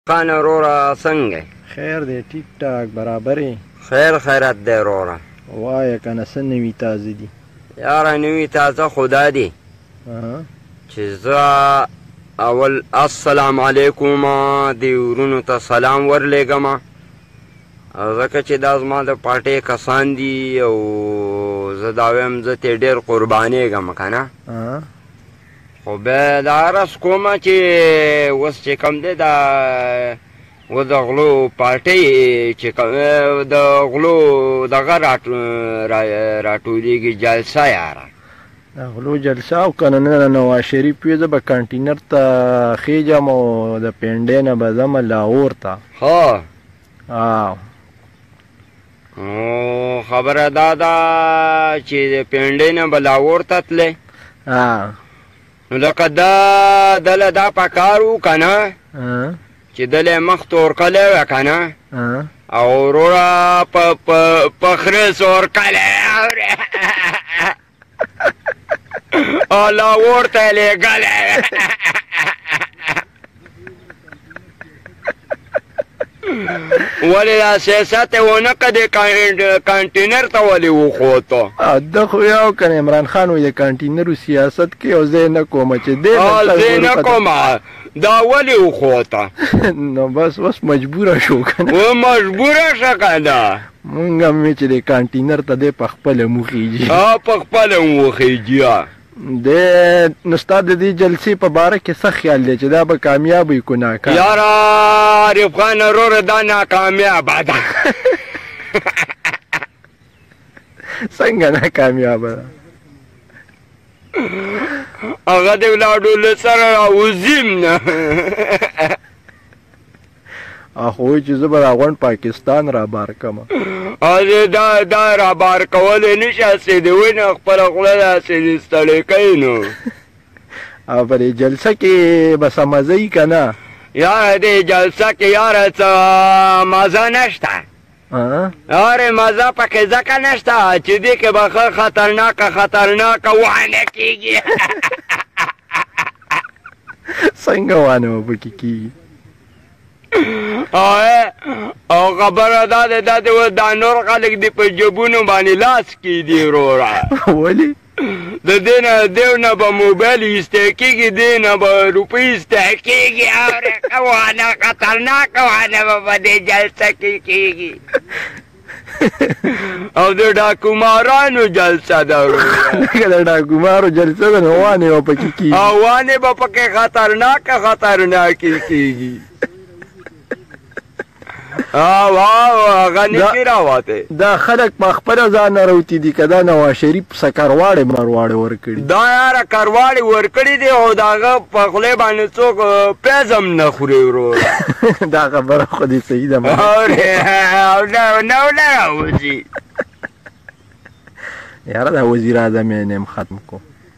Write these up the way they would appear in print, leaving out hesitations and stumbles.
خان وروره څنګه خیر دی ټیک ټاک برابر یې خیر خیرت دی وروره وایه که نه څه نوي تازه دي یاره نوي تازه خو دا دي چې زه اول السلام علیکم دې ورونو ته سلام ورلیږم ځکه چې دا زما د پارټۍ کسان دي او زه دا وایم زه ترې ډېر قربانېږم که نه خو بیا دا عرض کومه چې اوس چې کوم دی دا و د غلو پارټۍ چې د غلو دغه راټولېږي جلسه یاره د غلو جلسه او که نه نواز شریف وي زه به کانټینر ته خیږم او د پنډۍ نه به ځمه لاهور ته ښه او خبره دا ده چې د پنډۍ نه به لاهور ته تلې نو لکه دا دله دا پکار و که نه چې دله مخ تور کلی وه که نه او وروره په خره سور کلی او لاهور ته یې لېږلی ولې دا سیاست یې ونه که د کانټینر ته ولې وښوته ده خو یو که عمران خان وایي د کانټینرو سیاست کوي او زه یې نه کومه چې دی زه نه کومه دا ولې وښوته نو بس اوس مجبوره شو که نه مجبوره شه که نه مونږ هم وی چې د کانټینر ته دی په خپله موخیږي په خپله موخیږي دی نو ستا د دې جلسې په باره کې څه خیال دی چې دا به کامیاب وي که ناکام یاره عارف خان وروره دا ناکامیابه ده څنګه ناکامیابه ده هغه د ولاړو له سره راوځیم نه خو وایي چې زه به دا غونډ پاکستان رابار کړم دا رابار کولی نه شي هسې د ونې خپله خوله داسې دې ستړې کوي نو او په دې جلسه کې به څه مزه وي که نه یاره دې جلسه کې یاره څه مزه نشته یاره مزه پکې ځکه نشته چې دې کې به ښه خطرناکه وانه کېږي څنګه وانه به پکې کېږي او خبره دا ده دا نور خلک دې په جیبونو باندې لاس کېږدي وروره ولې د دې نه دیو نه به موبایل ایستی کېږي دې نه به روپۍ ایستی کېږي وانه خطرناکه وانه به په دې جلسه کې کېږي او د ډاکومارانو جلسه ده لکه د ډاکومارو جلسه ده نو وانې به پکې کېږي او وانې به پکې خطرناکې کېږي هغه نشي راوتی دا خلک په خپله ځان نه راوتي دي که دا نواز شریف څه کرواړې مرواړې ورکړي دا یاره کرواړې ورکړي دي او د هغه په خولې باندې څوک پیز هم نه خوري وروره دا خبره خو دې صحیح ده نه راوځي یاره دا وزیر اعظم یې نیم ختم کو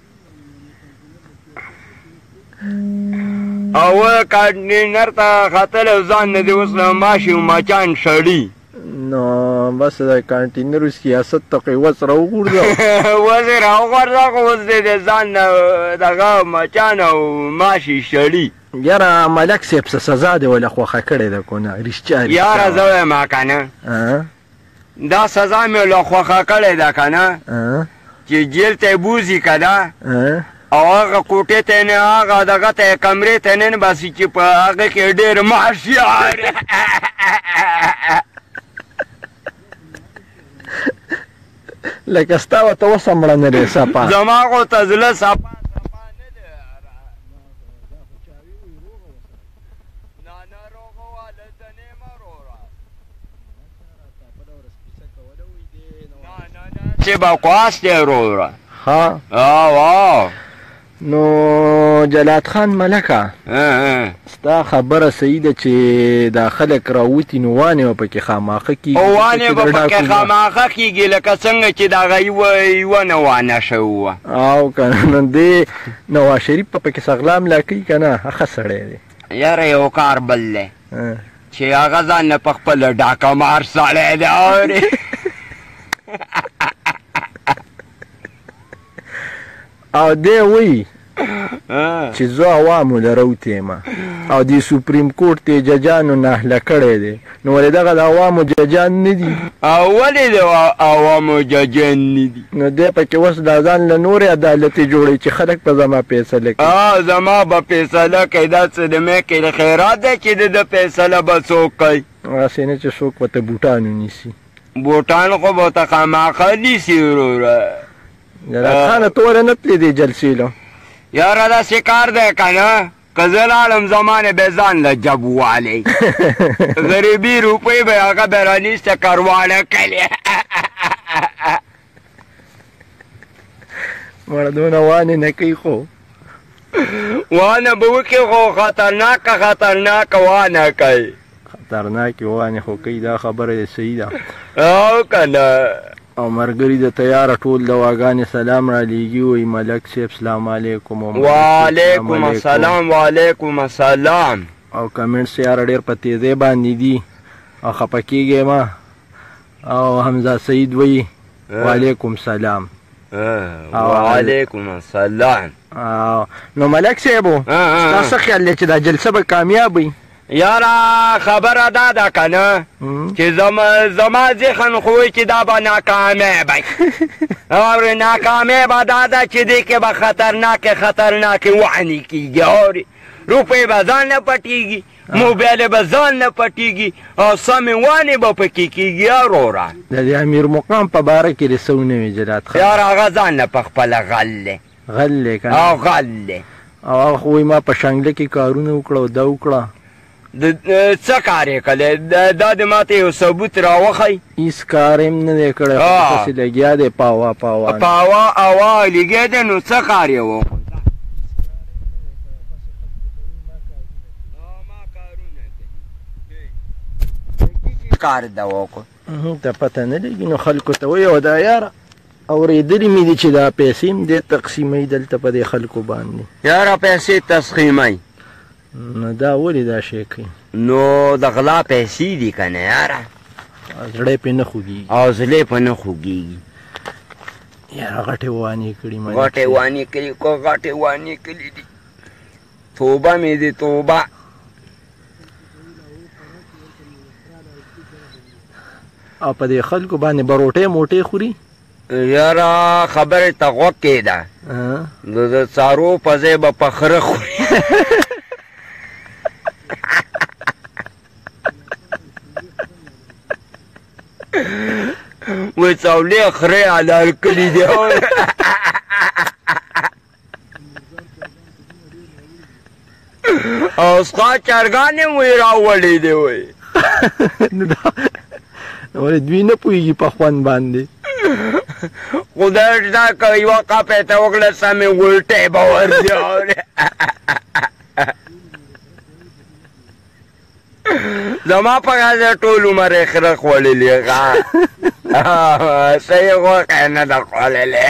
او کانټینر ته ختلی او ځان نه دې اوس ماشي او مچان شړي نو بس د کانټینرو سیاست ته خو یې وس راوغورځوه وس یې راوغورځوه خو اوس دې د ځان نه دغه مچان او ماشي شړي یاره ملک صاحب څه سزا دې ولې خوښه کړې ده که نه رښتیا یاره زه وایم که نه دا سزا مې له خوښه کړې ده که نه چې جیل ته یې بوځي که نه او هغه کوټې ته نه هغه دغه ته کمرې ته نه باسي چې په هغه کې ډېر معاش یاره لکه ستا ورته اوس هم مړه نه دی صفا زما خو ته زړه صفا نه دی ناروغه واله ته نیمه وروره چې بکواس دی وروره نو جلات خان ملکه ستا خبره صحیح ده چې دا خلک راوتي نو وانې به پکې خاماخه کېږي وانې به پکې خاماخه کېږي لکه څنګه چې د هغه یوه نه وانه شوې وه او که نه دې نواز شریف به پکې سغلام لا کوي که نه ښه سړی دی یاره یو کار بل دی چې هغه ځان نه په خپله ډاکه مار سړی دی اورې او دی وایي چې زه عوامو له روتېمه او د سپریم کورټ ته ججانو نهله کړی دی نو ولې دغه د عوامو ججان نه دي او ولې د عوامو ججان نه دي نو دی پکې اوس دا ځان له نورې عدالتې جوړوي چې خلک په زما فیصله کوي زما به فیصله کوي دا څه د مې کې د خیرات دی چې د فیصله به څوک کوي هسې نه چې څوک ورته بوټانو نیسي بوټان خو به ورته خامخا نیسي وروره جلات خانه ته ولې نه تلې دې جلسې له یاره داسې کار دی که نه که زه لاړم زمانې به ځان له جب والی غریبي روپۍ به هغه به رانیسته کرواړه کړې مړه دونه وانې نه کوي خو وانه به وکړي خو خطرناکه وانه کوي خطرناکې وانې خو کوي دا خبره صحیح ده او که نه او مرګري د تیاره ټول دواګانې سلام را لیږي وایي ملک صاحب سلام علیکم وعلیکم السلام وعلیکم السلام او کمنټس یاره ډېر په تیزۍ باندې دي او خفه کېږئ مه او حمزه سعید وایي وعلیکم سلام وعلیکم السلام نو ملک صاحبو ستا څه خیال دی چې دا جلسه به کامیاب وي یاره خبره دا ده که نه چې زما ذهن خو وایي چې دا به ناکامې به او ناکامې به دا ده چې دې کې به خطرناکې وعنې کېږي اورې روپۍ به ځان نه پټېږي موبایل به ځان نه پټېږي او سمې وانې به پکې کېږي وروره د دې امیر مقام په باره کې دې څه ونه وي جلات خان یاره هغه ځان نه په خپله غل دی غل دی که او غل دی او هغه خو وایي ما په شانګله کې کارونه وکړه او دا وکړه څه کار یې کړی دا د ماته یو ثبوت راوښی هېڅ کار یې نه دی کړی خو داسې لګیا دی پاوا اوا لګیا دی نو څه کار یې وکړ کار ده وکړ ته پته نه لګي نو خلکو ته وایي او دا یاره اورېدلي مې دي چې دا پیسې هم دې تقسیموي دلته په دې خلکو باندې یاره پیسې تسخیموي نو دا ولې دا شی کوي نو د غلا پیسې دي که نه یاره زړی پې نه خوږېږي او زړی په نه خوږېږي یاره غټې وانې کړي غټې وانې کړي دي توبه مې دي توبه او په دې خلکو باندې به روټۍ موټۍ خوري یاره خبرې ته غوږ کېده د څارو په ځای به په خره خوري وایي څولې خرې حلال کړي دي او ستا چرګانې وایي راوړې دي وایي ولې دوی نه پوهېږي په خوند باندې خدای دا که یوه قاپې ته وکړه سمې ولټۍ به ورځي زما په غازه ټول عمر یې خره خوړلې څه یې غوښه نه ده خوړلې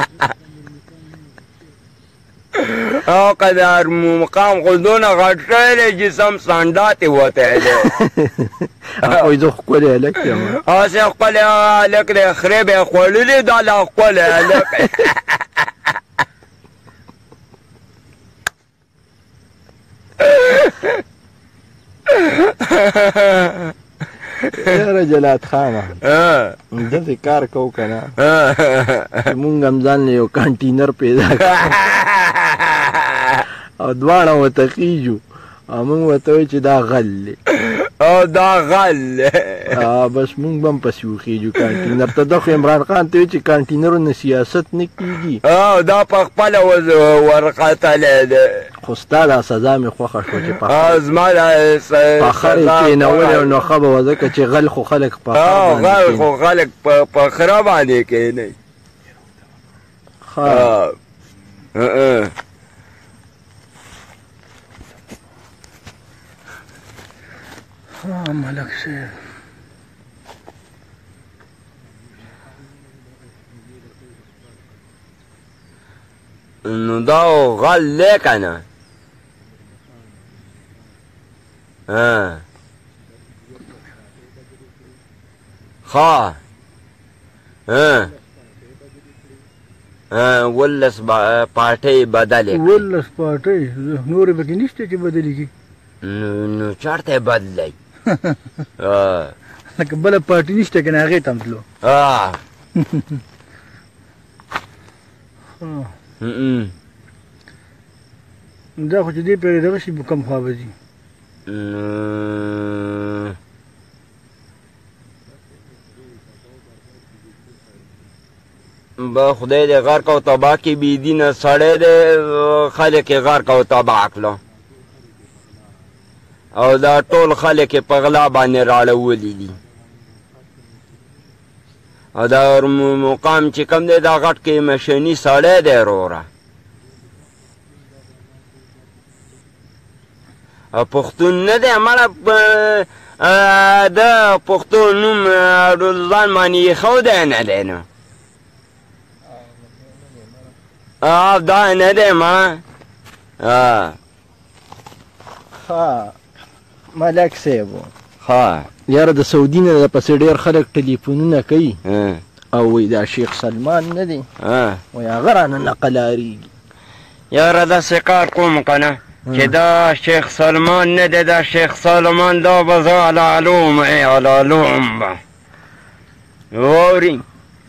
او که د مقام خو دونه غټ شوی دی جسم سانډات یې وتی دی وایي زه ښکلی هلک یم هسې ښکلی هلک دی خرې به یې خوړلي دا لا ښکلی هلک یاره جلات خانه داسې کار کوو که نه چې مونږ هم ځان له یو کانټینر پیدا کړو او دواړه ورته خیږو او مونږ ورته وایو چې دا غل دی او دا غل بس مونږ به هم پسې وخیږو کانټینر ته دا خو عمران خان ته وایي چې کانټینرونه سیاست نه کېږي او دا په خپله ورختلی دی خو ستا دا سزا مې خوښه شوه چې زما پخر یې کېنولی او نو ښه به وه ځکه چې غل خو خلک غل خو خلک په خره باندې کېنوي ملک صاحب نو دا غل دی که نه ښه ولس پارټۍ بدلې کړې 11 پارټۍ نورې پکې نشته چې بدلې کړي نو چېرته یې بدلئ لکه بله پارټي نشته که نه هغې ته هم تلو دا خو چې دې پېرې دغه شي کم خوا به ځي به خدای دې غرق او تباه کړي بېدینه سړی دی خلک یې غرق او تباه کړه او دا ټول خلک یې په غلا باندې راړولي دي او دا مقام چې کوم دی دا غټ کې مشني سړی دی وروره پښتون نه دی مړه د پښتو نوم ځان باندې ایښودی نه دی نو دا نه دی مړه ملک صاحب ښه یاره د سعودي نه پسې ډېر خلک ټلیفونونه کوي او وایي دا شیخ سلمان نه دی وایي هغه رانه نقلاریږي یاره داسې کار کوم که نه چې دا شیخ سلمان نه دی دا شیخ سلمان دا به زه علالوم علالوم به واوري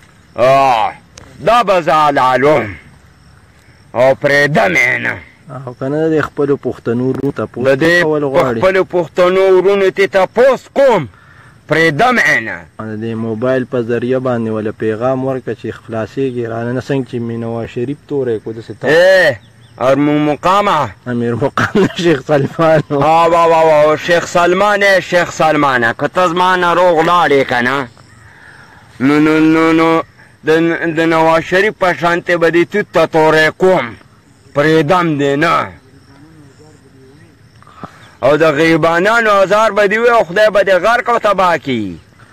دا به زه علالوم او پرېږدم یې نه او که نه د خپلو پښتنو ورونو تپوس د دې خپلو پښتنو ورونو ته تپوس کوم پرېږدم یې نه د دې موبایل په ذریعه باندې وله پیغام ورکړه چې خلاصېږي رانه نه څنګه چې مینواز شریف توری کړو داسې مقامه امیر مقام شیخ سلمان شیخ سلمان شیخ سلمانه که ته زما نه روغ لاړې که نه نو د نواز شریف په شانتې به دې توت ته توری کوم پرېږدم دې نه او د غریبانانو ازار به دې وي او خدای به دې غرق او تباه کړي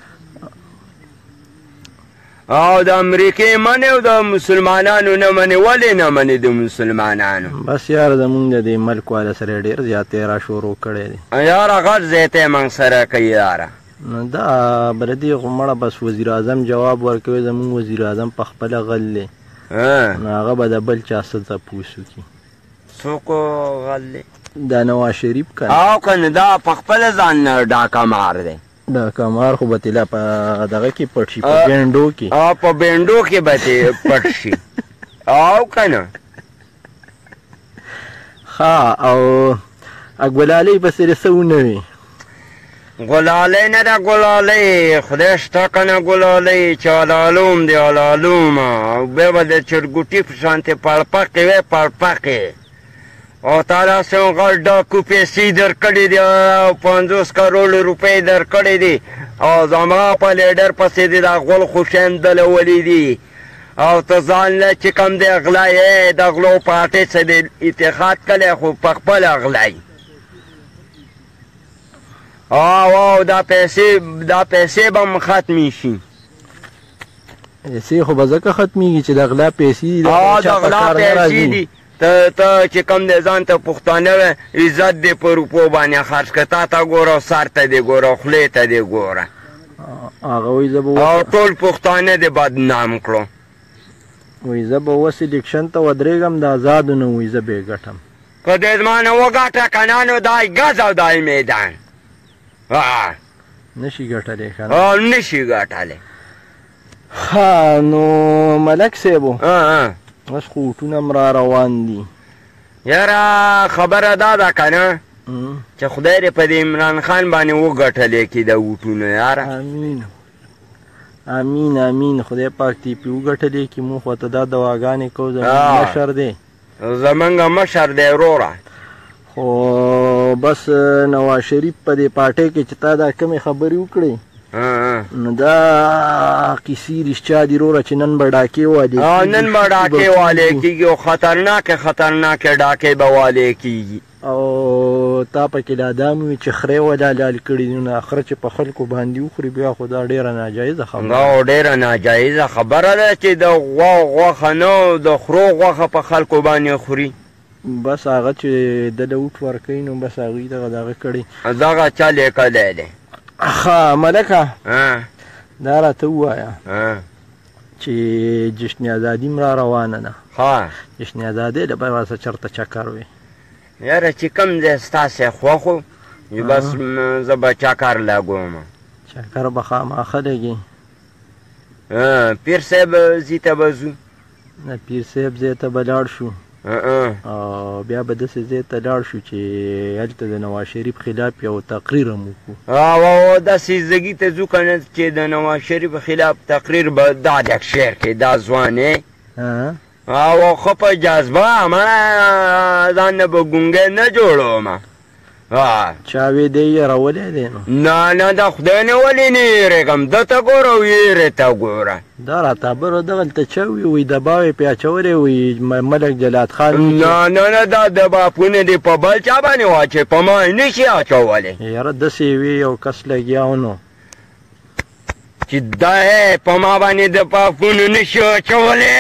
او د امریکې منې او د مسلمانانو نه منې ولې نه منې د مسلمانانو بس یاره زمونږ د دې ملک والا سره ډېر زیاتې را شروع کړی دی یاره غټ زیاتی موږ سره کوي یاره نو دا بله دې خو مړه بس وزیر اعظم جواب ورکوي زمونږ وزیر اعظم په خپله غل دی نو هغه به د بل چا څه تپوس وکړي څوک غل دی دا نواز شریف که او که نه دا په خپله ځان نه ډاکه مار دی ډاکه مار خو به تېلا په دغه کې پټ شي په بینډو کې په بینډو کې به تې پټ شي او که نه ښه او ګلالۍ پسې دې څه ونه وي ګلالۍ نه ده ګلالۍ خدای شته که نه ګلالۍ چې علالوم دی علالومه او بیا به د چرګوټي په شانتې پړپقې وی پړپقې او تا داسې غټ ډاکو پیسې درکړې دي او 50 کروړ روپۍ درکړې دي او زما په لیډر پسې دې دا غول خوشیان دلولي دي او ته ځان له چې کوم دی غلا یې د غلو پارټۍ څه دی اتحاد کلی خو په خپله غلی او دا پیسې به م ختمې شي پیسې خو به ځکه ختمېږي چې د غلا پیسې دي د غلا پیسې دي ته چې کوم دی ځان ته پښتانه عزت دې په روپو باندې خرڅ کړه تا ته ګوره سر ته دې ګوره خولې ته دې ګوره هغه وایي زه به او ټول پښتانه دې بدنام کړو وایي زه به اوس الیکشن ته ودرېږم د آزادو نه وایي زه به یې ګټم که دې زما نه وګټه که نه نو دای ګز او دای میدان نشي ګټلی که نه نشي ګټلی ها نو ملک صاحبو اوس خو اوټونه هم را روان دي یاره خبره دا ده که نه چې خدای دې په دې عمران خان باندې وګټلی کړي د اوټونه یاره امین امین امین خدای پاک دې پې وګټلی کړي موږ خو ته دا دواګانې کوو زموږ مشر دی زمونږ مشر دی وروره خو بس نواز شریف په دې پارټۍ کې چې تا دا کمې خبرې وکړې نو دا کیسې رښتیا دي وروره چې نن به ډاکې والې نن به ډاکې والې کېږي او خطرناکې ډاکې به والې کېږي او تا پکې دا دام وي چې خرې ولالال کړي دي نو اخره چې په خلکو باندې وخوري بیا خو دا ډېره ناجایزه خبره او ډېره ناجایزه خبره ده چې د غوا غوښه نه د خرو غوښه په خلکو باندې خوري بس هغه چې دله اوټ ورکوي نو بس هغوی دغه کړي دغه چا لیکلی دی ښه ملکه دا راته ووایه چې جشن ازادي م را روانه ده ها جشن ازادۍ له به ورسه چېرته چکر وي یاره چې کوم ځای ستاسې خوښ و بس زه به چکر لګوم چکر به خامخا لګي پیر صاحب ځي ته به ځو نه پیر صاحب ځای ته به لاړ شو او بیا به داسې ځای ته لاړ شو چې هلته د نواز شریف خلاف یو تقریر هم وکړو او داسې زګي ته ځو که نه چې د نواز شریف خلاف تقریر به دا ډک شعر کې دا ځوان او ښه په جذبه ما ځان نه به ګونګی نه جوړوم چا وی دی یېرولی دی نو نه نه د خدای نه ولې نه یېرېږم ده ته ګوره او یېرې ته ګوره دا راته بره دغلته چا وي وایي دباو یې پې اچولی وایي ملک جلات خان نه نه نه دا دباپونه دې په بل چا باندې واچوي په ما یې نشي اچولی یاره داسې وي یو کس لګیا نو چې دا په ما باندې دباپونه نشي اچولی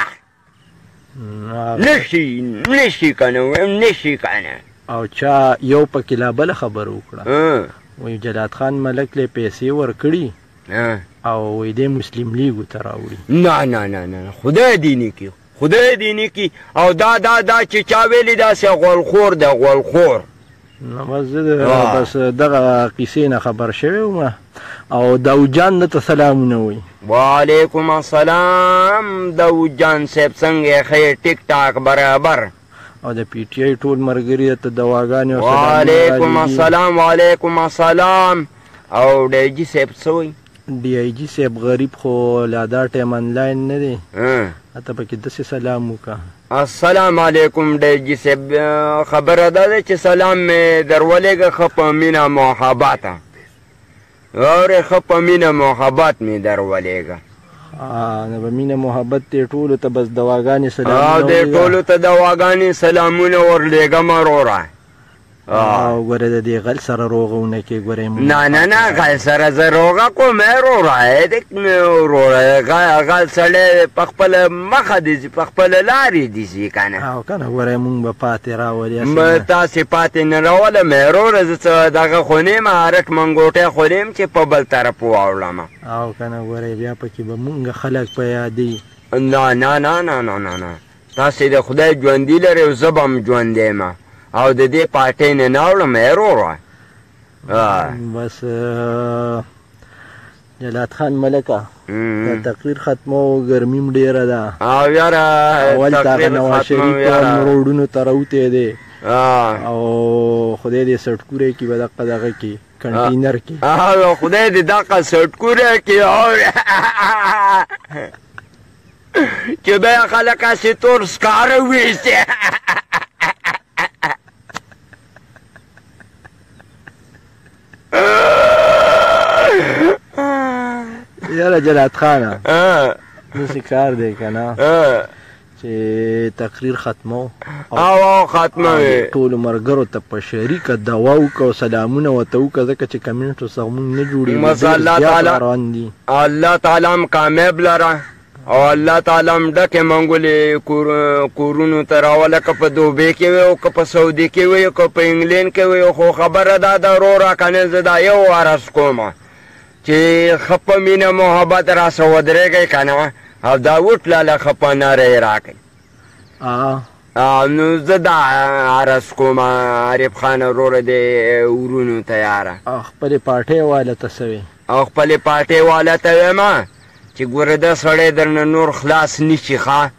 نشي که نه وایم نشي که نه او چا یو پکې لا بله خبره وکړه وایي جلات خان ملک له پیسې ورکړي او وایي دی مسلم لیګو ته راوړي نه نه نه نه خدای دې نه کړي خدای دې نه کړي او دا چې چا ویلي داسې غولخور دی غولخور نو بس زه بس دغه کیسې نه خبر شوی وم او داود جان درته سلامونه وایي وعلیکم السلام داود جان صاحب څنګه ښه ټیک ټاک برابر او د پی ټی آی ټول ملګري ته دواګانې او وعلیکم السلام وعلیکم السلام او ډی جي صاحب څه وایي ډی آی جي صاحب غریب خو لا دا ټایم انلاین نه دی ته پکې داسې سلام وکړه السلام علیکم ډی جي صاحب خبره دا ده چې سلام مې در ولېږه ښه په مینه محبت اورې ښه په مینه محبت مې در ولېږه نو به مینه محبت دې ټولو ته بس دواګانې سلامونه دې ټولو ته دواګانې سلامونه ورلېږم وروره او ګوره د دې غل سره روغه ونه کې ګوره نه نه نه غل سره زه روغه کوم وروره غل سړی په خپله مخه دي ځي په خپله لارې دي ځي که نه او که نه ګوره مونږ به پاتې راولې تاسې پاتې نه راولم وروره زه څه دغه خو نیم هرک منګوټی خو نیم چې په بل طرف واوړم او که نه ګوره بیا پکې به مونږ خلک په یادوي نه نه نه نه نه نه نه تاسې د خدای ژوندي لرئ او زه به هم ژوندی یم او د دې پارټۍ نه نه وړم وروره بس جلات خان ملکه د تقریر ختمو ګرمي م ډېره ده او یاره اول ته هغه نواز شریف روډونو ته راوتی دی او خدای دې سټکوری کې به دغه کې کنټینر کې خدای دې دغه سټکوری کې چې بیا خلک هسې تور سکاره ویستې یاره جلات خانه داسې کار دی که نه چې تقریر ختمو او ختموي ټولو ملګرو ته په شریکه دوا وکړه او سلامونه ورته وکړه ځکه چې کمنټو څخه مونږ نه جوړېږي الله تعالی هم کامیاب لره او الله تعالی هم ډکې منګولې کورونو ته راوله که په دوبۍ کې وي او که په سعودي کې وي او که په انګلینډ کې وي خو خبره دا ده وروره که نه زه دا یو عرض کوم چې ښه په مینه محبت راسه ودرېږئ که نه او داود لاله ښه په نره یې راکئ نو زه دا عرض کوم عارف خان وروره د ورونو ته یاره خپلې پارټۍ واله ته څه وي او خپلې پارټۍ واله ته ویمه چې ګوره دا سړی درنه نور خلاص نشي ښه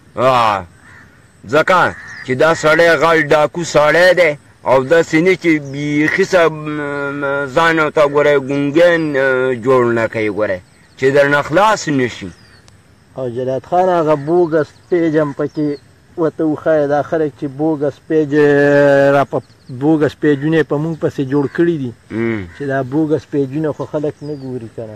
ځکه چې دا سړی غل ډاکو سړی دی او داسې نه چې بیخي ځان ورته ګوره ګونګین جوړ نه کوي ګوره چې درنه خلاص نشي او جلات خان هغه بوګس پیج هم پکې ورته وښایه دا خلک چې بوګس پیج بوګس پیجونه په مونږ پسې جوړ کړي دي چې دا بوګس پیجونه خو خلک نه ګوري که نه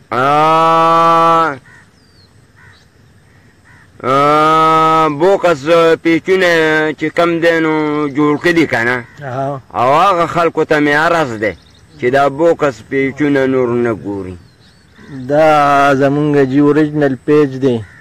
بوګس پیجونه چې کم دی نو جوړ کړي که نه او هغه خلکو ته مې عرض دی چې دا بوګس پیجونه نور نه ګوري دا زمونږ جي اوریجنل پیج دی